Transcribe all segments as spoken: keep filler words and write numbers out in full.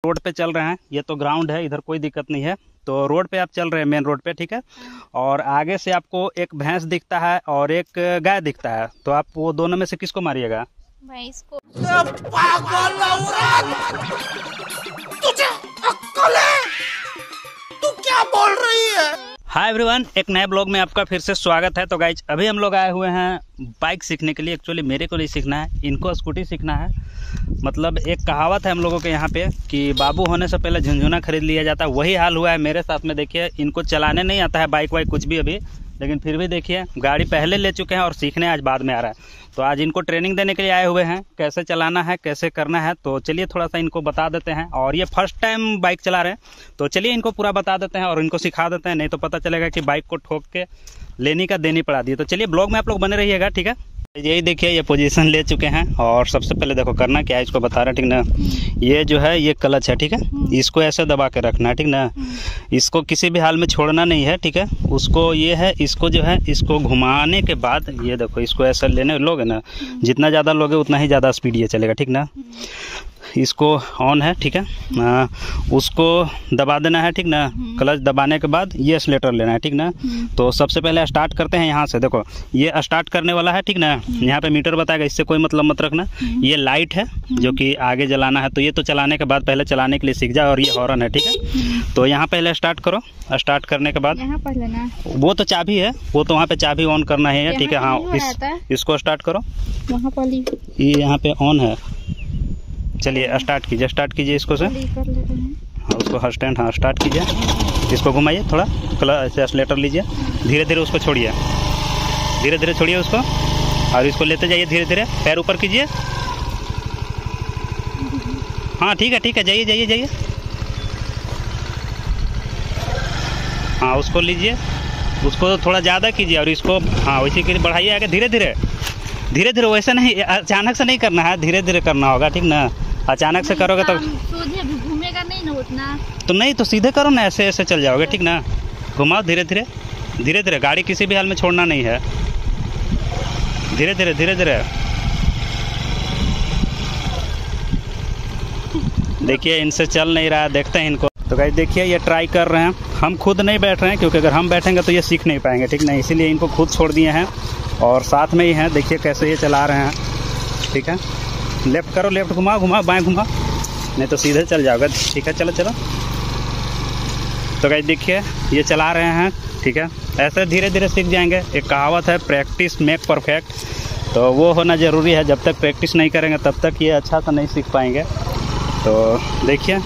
Road पे चल रहे हैं, ये तो ग्राउंड है, इधर कोई दिक्कत नहीं है। तो रोड पे आप चल रहे हैं, मेन रोड पे, ठीक है। और आगे से आपको एक भैंस दिखता है और एक गाय दिखता है, तो आप वो दोनों में से किसको मारिएगा? भैंस को। पागल औरत, तुझे अक्ल है? तू क्या बोल रही है? हाय एवरीवन, एक नए ब्लॉग में आपका फिर से स्वागत है। तो गाइज अभी हम लोग आए हुए हैं बाइक सीखने के लिए। एक्चुअली मेरे को नहीं सीखना है, इनको स्कूटी सीखना है। मतलब एक कहावत है हम लोगों के यहाँ पे कि बाबू होने से पहले झुनझुना खरीद लिया जाता है। वही हाल हुआ है मेरे साथ में। देखिए, इनको चलाने नहीं आता है बाइक वाइक कुछ भी अभी, लेकिन फिर भी देखिए गाड़ी पहले ले चुके हैं और सीखने आज बाद में आ रहा है। तो आज इनको ट्रेनिंग देने के लिए आए हुए हैं, कैसे चलाना है, कैसे करना है। तो चलिए थोड़ा सा इनको बता देते हैं। और ये फर्स्ट टाइम बाइक चला रहे हैं, तो चलिए इनको पूरा बता देते हैं और इनको सिखा देते हैं। नहीं तो पता चलेगा कि बाइक को ठोक के लेनी का देनी पड़ा दी। तो चलिए ब्लॉग में आप लोग बने रहिएगा, ठीक है। यही देखिए, ये पोजीशन ले चुके हैं और सबसे पहले देखो करना क्या है, इसको बता रहे हैं, ठीक ना। ये जो है ये क्लच है, ठीक है। इसको ऐसे दबा के रखना है, ठीक ना। इसको किसी भी हाल में छोड़ना नहीं है, ठीक है। उसको ये है, इसको जो है इसको घुमाने के बाद ये देखो, इसको ऐसा लेने लोगे ना, जितना ज़्यादा लोगे उतना ही ज़्यादा स्पीड ये चलेगा, ठीक ना। इसको ऑन है, ठीक है। आ, उसको दबा देना है, ठीक ना। क्लच दबाने के बाद ये एक्सीलेटर लेना है, ठीक ना। तो सबसे पहले स्टार्ट करते हैं यहाँ से। देखो ये स्टार्ट करने वाला है, ठीक ना। यहाँ पे मीटर बताएगा, इससे कोई मतलब मत रखना। ये लाइट है जो कि आगे जलाना है, तो ये तो चलाने के बाद पहले चलाने के लिए सीख जाओ। और ये हॉर्न है, ठीक है। तो यहाँ पहले स्टार्ट करो। स्टार्ट करने के बाद यहाँ पर लेना, वो तो चाबी है, वो तो वहाँ पे चाबी ऑन करना है, ठीक है। हाँ, इस, इसको स्टार्ट करो। वहाँ पर ये यहाँ पे ऑन है। चलिए स्टार्ट कीजिए, स्टार्ट कीजिए इसको से। हाँ, उसको स्टैंड, हाँ स्टार्ट कीजिए। इसको घुमाइए थोड़ा, क्लच एक्सीलेटर लीजिए, धीरे धीरे उसको छोड़िए, धीरे धीरे छोड़िए उसको। और इसको लेते जाइए धीरे धीरे, पैर ऊपर कीजिए। हाँ ठीक है, ठीक है, जाइए जाइए जाइए। हाँ उसको लीजिए, उसको थोड़ा ज़्यादा कीजिए और इसको हाँ वैसे के बढ़ाइए आगे, धीरे धीरे धीरे धीरे। वैसे नहीं, अचानक से नहीं करना है, धीरे धीरे करना होगा, ठीक ना। अचानक से करोगे तो घूमेगा नहीं ना उतना। तो नहीं तो सीधे करो ना, ऐसे ऐसे चल जाओगे, ठीक ना। घुमाओ धीरे धीरे धीरे धीरे, गाड़ी किसी भी हाल में छोड़ना नहीं है। धीरे धीरे धीरे धीरे देखिए, इनसे चल नहीं रहा है, देखते हैं इनको। तो गाइस देखिए, ये ट्राई कर रहे हैं। हम खुद नहीं बैठ रहे हैं क्योंकि अगर हम बैठेंगे तो ये सीख नहीं पाएंगे, ठीक ना। इसीलिए इनको खुद छोड़ दिए हैं और साथ में ही हैं। देखिए कैसे ये चला रहे हैं, ठीक है। लेफ्ट करो, लेफ्ट घुमाओ, घुमाओ, बाएं घुमाओ, नहीं तो सीधे चल जाओगे, ठीक है। चलो चलो। तो गाइस देखिए ये चला रहे हैं, ठीक है। ऐसे धीरे धीरे सीख जाएंगे। एक कहावत है, प्रैक्टिस मेक परफेक्ट, तो वो होना ज़रूरी है। जब तक प्रैक्टिस नहीं करेंगे तब तक ये अच्छा से नहीं सीख पाएंगे। तो देखिए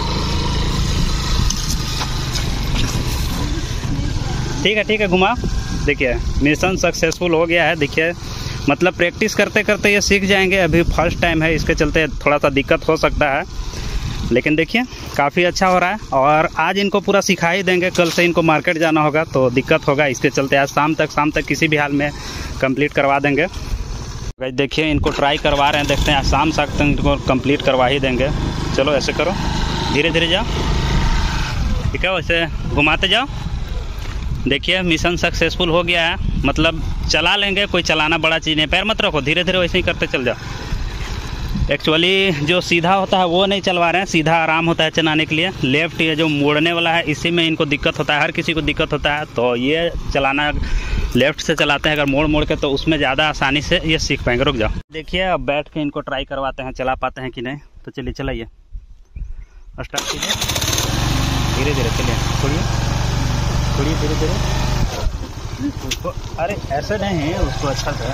ठीक है, ठीक है, घुमा। देखिए मिशन सक्सेसफुल हो गया है। देखिए मतलब प्रैक्टिस करते करते ये सीख जाएंगे। अभी फर्स्ट टाइम है, इसके चलते थोड़ा सा दिक्कत हो सकता है, लेकिन देखिए काफ़ी अच्छा हो रहा है। और आज इनको पूरा सिखा ही देंगे, कल से इनको मार्केट जाना होगा तो दिक्कत होगा। इसके चलते आज शाम तक शाम तक किसी भी हाल में कंप्लीट करवा देंगे। भाई देखिए इनको ट्राई करवा रहे हैं, देखते हैं आज शाम तक तो इनको कंप्लीट करवा ही देंगे। चलो ऐसे करो, धीरे धीरे जाओ, ठीक है। वैसे घुमाते जाओ। देखिए मिशन सक्सेसफुल हो गया है, मतलब चला लेंगे। कोई चलाना बड़ा चीज़ नहीं, पैर मत रखो, धीरे धीरे वैसे ही करते चल जाओ। एक्चुअली जो सीधा होता है वो नहीं चलवा रहे हैं, सीधा आराम होता है चलाने के लिए। लेफ्ट ये जो मोड़ने वाला है इसी में इनको दिक्कत होता है, हर किसी को दिक्कत होता है। तो ये चलाना लेफ्ट से चलाते हैं अगर मोड़ मोड़ के, तो उसमें ज़्यादा आसानी से ये सीख पाएंगे। रुक जाओ, देखिए अब बैठ के इनको ट्राई करवाते हैं, चला पाते हैं कि नहीं। तो चलिए चलाइए, स्टार्ट कीजिए, धीरे धीरे चलिए, छोड़िए छोड़िए धीरे धीरे उसको। अरे ऐसे नहीं, उसको अच्छा से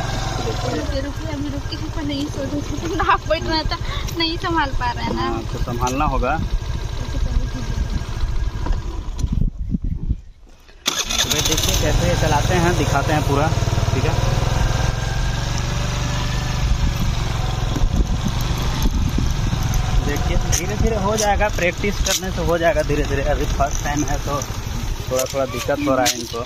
नहीं नहीं संभाल पा रहे हैं ना, तो संभालना होगा। तो भाई देखिए कैसे चलाते हैं, दिखाते हैं पूरा, ठीक है। देखिए धीरे धीरे हो जाएगा, प्रैक्टिस करने से हो जाएगा धीरे धीरे। अभी फर्स्ट टाइम है तो थोड़ा थोड़ा दिक्कत हो रहा है इनको।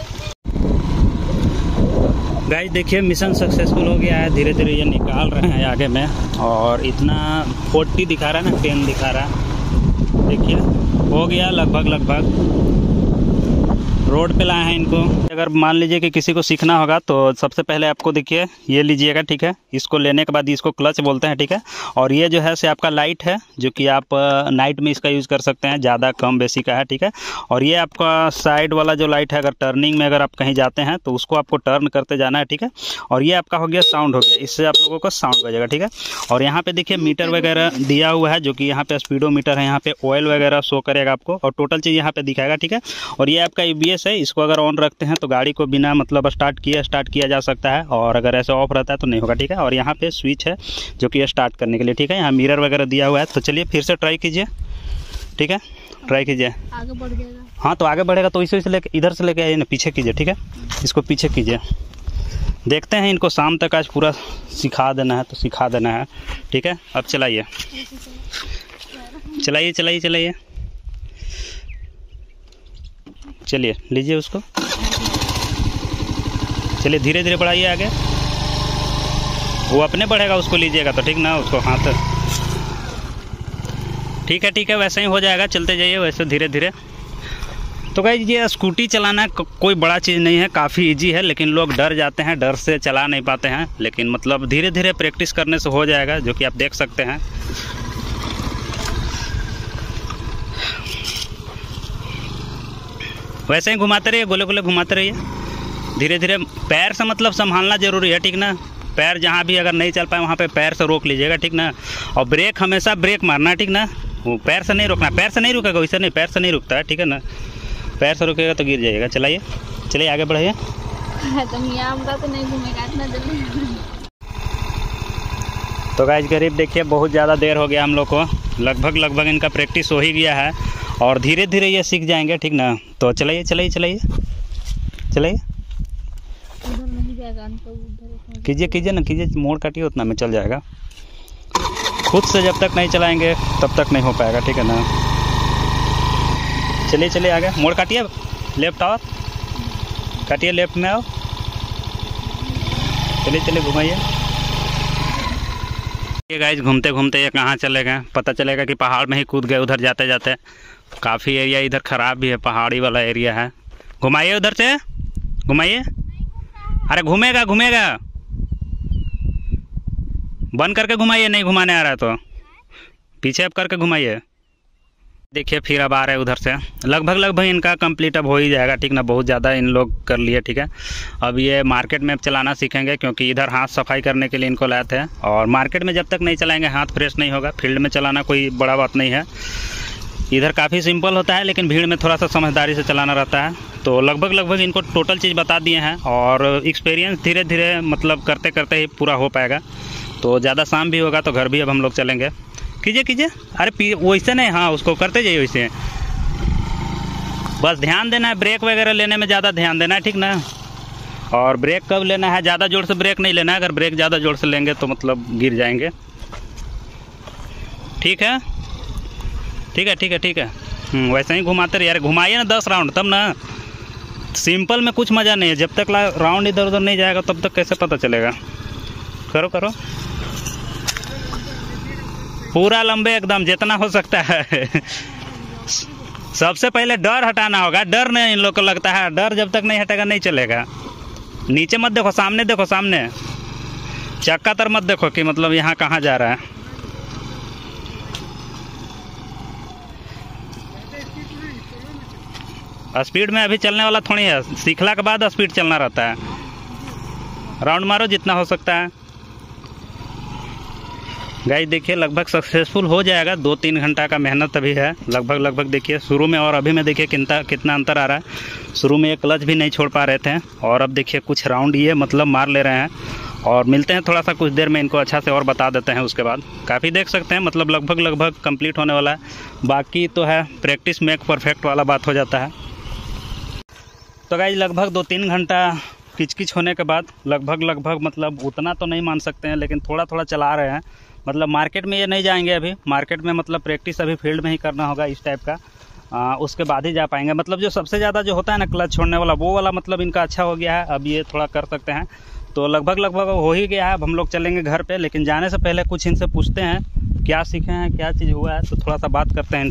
गाइस देखिए मिशन सक्सेसफुल हो गया है, धीरे धीरे ये निकाल रहे हैं आगे में। और इतना फोर्टी दिखा रहा है ना, टेन दिखा रहा है। देखिए हो गया लगभग लगभग। रोड पे लाए हैं इनको। अगर मान लीजिए कि किसी को सीखना होगा तो सबसे पहले आपको देखिए ये लीजिएगा, ठीक है। इसको लेने के बाद इसको क्लच बोलते हैं, ठीक है। और ये जो है से आपका लाइट है, जो कि आप नाइट में इसका यूज़ कर सकते हैं, ज़्यादा कम बेसी का है, ठीक है। और ये आपका साइड वाला जो लाइट है, अगर टर्निंग में अगर आप कहीं जाते हैं तो उसको आपको टर्न करते जाना है, ठीक है। और ये आपका हो गया साउंड हो गया, इससे आप लोगों को साउंड बजेगा, ठीक है। और यहाँ पे देखिए मीटर वगैरह दिया हुआ है, जो कि यहाँ पे स्पीडोमीटर है, यहाँ पे ऑयल वगैरह शो करेगा आपको और टोटल चीज़ यहाँ पे दिखाएगा, ठीक है। और ये आपका ई बी एस है, इसको अगर ऑन रखते हैं तो गाड़ी को बिना मतलब स्टार्ट किए स्टार्ट किया जा सकता है, और अगर ऐसे ऑफ रहता है तो नहीं होगा, ठीक है। और यहाँ पे स्विच है जो कि स्टार्ट करने के लिए, ठीक है। यहाँ मिरर वगैरह दिया हुआ है। तो चलिए फिर से ट्राई कीजिए, ठीक है। ट्राई कीजिए, आगे बढ़ जाएगा। हाँ तो आगे बढ़ेगा, तो इसे लेके इधर से लेके आइए ना, पीछे कीजिए, ठीक है। इसको पीछे कीजिए। देखते हैं इनको शाम तक आज पूरा सिखा देना है तो सिखा देना है, ठीक है। अब चलाइए चलाइए चलाइए चलाइए चलिए, लीजिए उसको, चलिए धीरे धीरे बढ़ाइए आगे। वो अपने बढ़ेगा, उसको लीजिएगा तो ठीक ना, उसको हाथ, ठीक है ठीक है, वैसे ही हो जाएगा। चलते जाइए वैसे धीरे धीरे। तो गाइस ये स्कूटी चलाना कोई बड़ा चीज़ नहीं है, काफ़ी इजी है, लेकिन लोग डर जाते हैं, डर से चला नहीं पाते हैं। लेकिन मतलब धीरे धीरे प्रैक्टिस करने से हो जाएगा, जो कि आप देख सकते हैं। वैसे ही घुमाते रहिए, गोले गोले घुमाते रहिए धीरे धीरे। पैर से मतलब संभालना ज़रूरी है, ठीक ना। पैर जहाँ भी अगर नहीं चल पाए वहाँ पे पैर से रोक लीजिएगा, ठीक ना। और ब्रेक हमेशा ब्रेक मारना, ठीक ना। वो पैर से नहीं रोकना, पैर से नहीं रुकेगा, वैसे नहीं, पैर से नहीं रुकता है, ठीक है ना। पैर से रुकेगा तो गिर जाइएगा। चलाइए चलिए आगे बढ़ाइए। तो मियाँ तो नहीं घूमेगा इतना जल्दी। तो गाइस करीब देखिए बहुत ज़्यादा देर हो गया हम लोग को, लगभग लगभग इनका प्रैक्टिस हो ही गया है, और धीरे धीरे ये सीख जाएंगे, ठीक ना। तो चलाइए चलाइए चलाइए चलाइए, उधर नहीं जाएगा, उधर कीजिए कीजिए ना, कीजिए, मोड़ काटिए, उतना में चल जाएगा। खुद से जब तक नहीं चलाएंगे तब तक नहीं हो पाएगा, ठीक है ना। चलिए चलिए आगे, मोड़ काटिए, लेफ्ट आओ, काटिए लेफ्ट में आओ, चलिए चलिए घुमाइए। ये गाइस घूमते घूमते ये कहाँ चले गए, पता चलेगा कि पहाड़ में ही कूद गए उधर जाते जाते। काफ़ी एरिया इधर ख़राब भी है, पहाड़ी वाला एरिया है। घुमाइए उधर से, घुमाइए। अरे घूमेगा घूमेगा, बंद करके घुमाइए, नहीं घुमाने आ रहा है तो पीछे अब करके घुमाइए। देखिए फिर अब आ रहे हैं उधर से। लगभग लगभग इनका कंप्लीट अब हो ही जाएगा, ठीक ना। बहुत ज़्यादा इन लोग कर लिए, ठीक है। अब ये मार्केट में चलाना सीखेंगे, क्योंकि इधर हाथ सफाई करने के लिए इनको लाए थे। और मार्केट में जब तक नहीं चलाएंगे हाथ फ्रेश नहीं होगा। फील्ड में चलाना कोई बड़ा बात नहीं है, इधर काफ़ी सिंपल होता है, लेकिन भीड़ में थोड़ा सा समझदारी से चलाना रहता है। तो लगभग लगभग इनको टोटल चीज़ बता दिए हैं, और एक्सपीरियंस धीरे धीरे मतलब करते करते ही पूरा हो पाएगा। तो ज़्यादा शाम भी होगा तो घर भी अब हम लोग चलेंगे। कीजिए कीजिए, अरे वैसे नहीं, हाँ उसको करते जाइए वैसे। बस ध्यान देना है, ब्रेक वगैरह लेने में ज़्यादा ध्यान देना है, ठीक ना। और ब्रेक कब लेना है, ज़्यादा जोर से ब्रेक नहीं लेना है। अगर ब्रेक ज़्यादा जोर से लेंगे तो मतलब गिर जाएंगे, ठीक है ठीक है ठीक है ठीक है। वैसे ही घुमाते रहिए, यार घुमाइए ना दस राउंड, तब ना। सिंपल में कुछ मज़ा नहीं है, जब तक राउंड इधर उधर नहीं जाएगा तब तक कैसे पता चलेगा। करो करो पूरा लंबे एकदम, जितना हो सकता है। सबसे पहले डर हटाना होगा, डर नहीं इन लोग को लगता है, डर जब तक नहीं हटेगा नहीं चलेगा। नीचे मत देखो, सामने देखो, सामने चक्का तर मत देखो कि मतलब यहाँ कहाँ जा रहा है। स्पीड में अभी चलने वाला थोड़ी है, सीखला के बाद स्पीड चलना रहता है। राउंड मारो जितना हो सकता है। गाइस देखिए लगभग सक्सेसफुल हो जाएगा, दो तीन घंटा का मेहनत अभी है लगभग लगभग। देखिए शुरू में और अभी में देखिए कितना कितना अंतर आ रहा है। शुरू में ये क्लच भी नहीं छोड़ पा रहे थे, और अब देखिए कुछ राउंड ये मतलब मार ले रहे हैं। और मिलते हैं थोड़ा सा कुछ देर में, इनको अच्छा से और बता देते हैं। उसके बाद काफ़ी देख सकते हैं मतलब लगभग लगभग कंप्लीट होने वाला है। बाकी तो है प्रैक्टिस मेक परफेक्ट वाला बात हो जाता है। तो गाइस लगभग दो तीन घंटा किचकिच होने के बाद लगभग लगभग मतलब उतना तो नहीं मान सकते हैं, लेकिन थोड़ा थोड़ा चला रहे हैं। मतलब मार्केट में ये नहीं जाएंगे अभी, मार्केट में मतलब प्रैक्टिस अभी फील्ड में ही करना होगा इस टाइप का। आ, उसके बाद ही जा पाएंगे। मतलब जो सबसे ज़्यादा जो होता है ना क्लच छोड़ने वाला, वो वाला मतलब इनका अच्छा हो गया है, अब ये थोड़ा कर सकते हैं। तो लगभग लगभग हो ही गया है। अब हम लोग चलेंगे घर पे, लेकिन जाने से पहले कुछ इनसे पूछते हैं क्या सीखे हैं, क्या चीज़ हुआ है, तो थोड़ा सा बात करते हैं इनसे।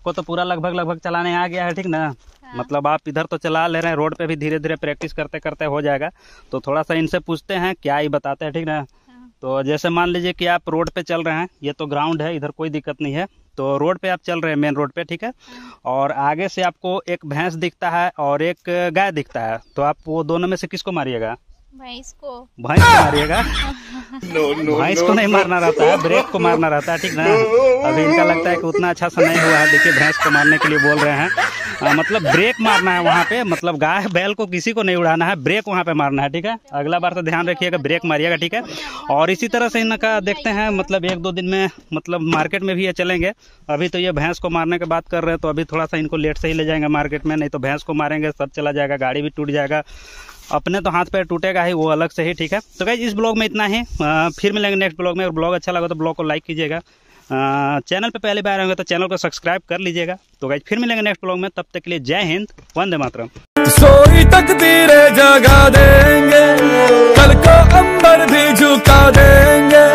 आपको तो पूरा लगभग लगभग चलाने आ गया है, ठीक ना। हाँ। मतलब आप इधर तो चला ले रहे हैं, रोड पे भी धीरे धीरे प्रैक्टिस करते करते हो जाएगा। तो थोड़ा सा इनसे पूछते हैं, क्या ही बताते हैं, ठीक ना। हाँ। तो जैसे मान लीजिए कि आप रोड पे चल रहे हैं, ये तो ग्राउंड है, इधर कोई दिक्कत नहीं है। तो रोड पे आप चल रहे हैं, मेन रोड पे, ठीक है। और आगे से आपको एक भैंस दिखता है और एक गाय दिखता है, तो आप वो दोनों में से किसको मारिएगा? भैंस को। भैंस को मारिएगा। भैंस को नहीं मारना रहता है, ब्रेक को मारना रहता है, ठीक ना। अभी इनका लगता है कि उतना अच्छा सा नहीं हुआ है, देखिए भैंस को मारने के लिए बोल रहे हैं। आ, मतलब ब्रेक मारना है वहाँ पे, मतलब गाय बैल को किसी को नहीं उड़ाना है, ब्रेक वहाँ पे मारना है, ठीक है। अगला बार तो ध्यान रखिएगा, ब्रेक मारिएगा, ठीक है। और इसी तरह से इनका देखते हैं, मतलब एक दो दिन में मतलब मार्केट में भी ये चलेंगे। अभी तो ये भैंस को मारने की बात कर रहे हैं, तो अभी थोड़ा सा इनको लेट से ही ले जाएंगे मार्केट में, नहीं तो भैंस को मारेंगे सब चला जाएगा, गाड़ी भी टूट जाएगा, अपने तो हाथ पैर टूटेगा ही, वो अलग से ही, ठीक है। तो गाइस इस ब्लॉग में इतना ही, आ, फिर मिलेंगे नेक्स्ट ब्लॉग में। और ब्लॉग अच्छा लगा तो ब्लॉग को लाइक कीजिएगा, चैनल पे पहली बार आएंगे तो चैनल को सब्सक्राइब कर लीजिएगा। तो गाइस फिर मिलेंगे नेक्स्ट ब्लॉग में, तब तक के लिए जय हिंद, वंदे मातरम। सोई तकदीरें जगा देंगे, कल को अंबर भी झुका देंगे।